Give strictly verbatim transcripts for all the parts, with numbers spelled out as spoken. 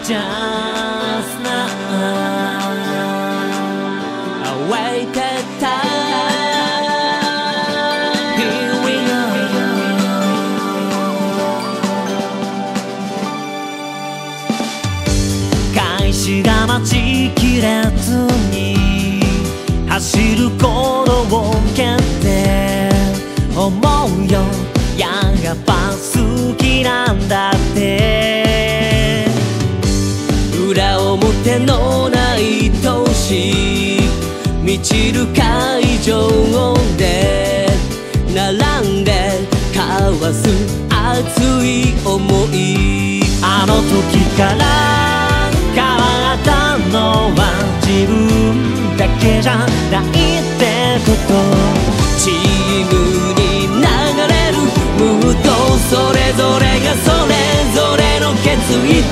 Just now I waited time Here we go 開始が待ちきれずに走る鼓動を蹴って思うよやっぱ好きなんだって裏表のない闘志満ちる会場で並んで交わす熱い思いあの時から変わったのは自分だけじゃないってことチームに流れるムードそれぞれがそれぞれの決意で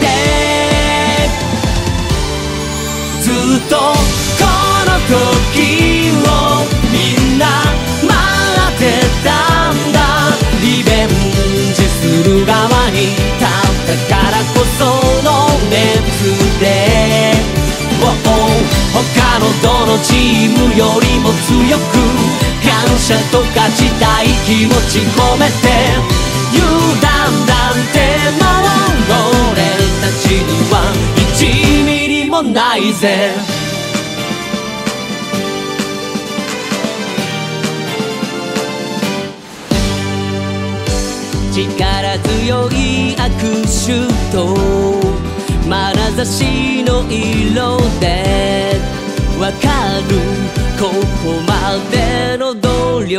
ずっとこの時をみんな待ってたんだリベンジする側に立ったからこその熱で、oh、他のどのチームよりも強く感謝と勝ちたい気持ち込めて油断なんてもう俺たちにはいちミリもないぜ力強い握手と眼差しの色でわかるここまでの努力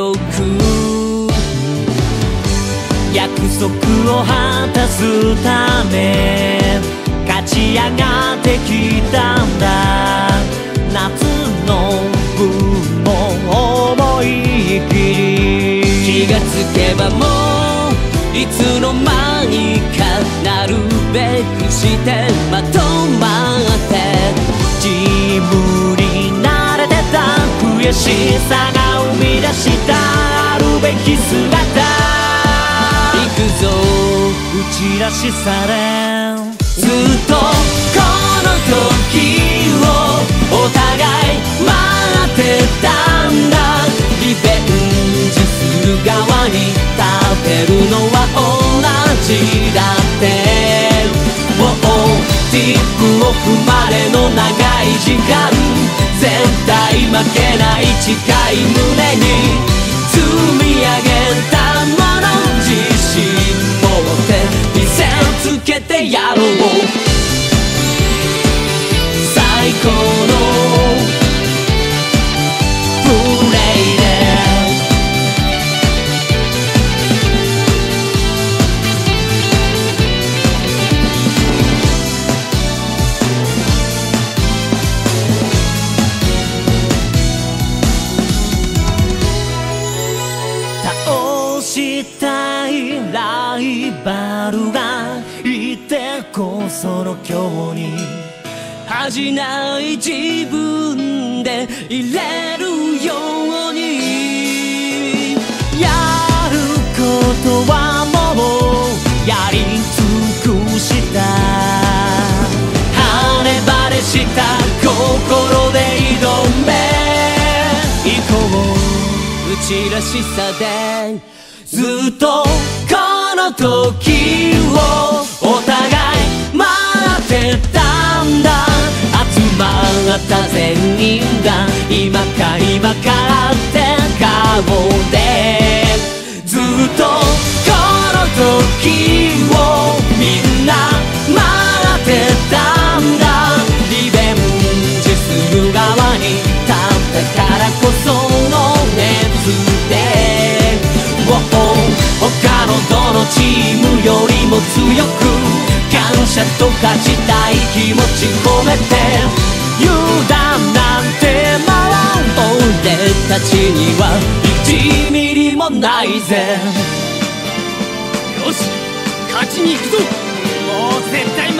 約束を果たすため勝ち上がってきたんだ夏の分も思い切り気がつけばもういつの間にかなるべくしてまとまってチームに慣れてた悔しさが生み出したあるべき姿行くぞ打ち出しされずっとこの時をお互い待ってたんだリベンジする側に立てるのは同じだってwo-oh ティップオフまでの長い時間絶対負けない誓い胸に積み上げたもの自信持って見せつけてやろう最高のプレイでしたいライバルがいてこその今日に恥じない自分でいれるようにやることはもうやり尽くした晴れ晴れした心で挑めいこう打ちらしさでずっとこの時をお互い待ってたんだ集まった全員が今か今からって顔でずっとこの時をみんな待ってたんだリベンジする側に立ったからこその熱で他のどのチームよりも強く感謝と勝ちたい気持ち込めて油断なんてもう俺たちにはいちミリもないぜよし勝ちに行くぞもう絶対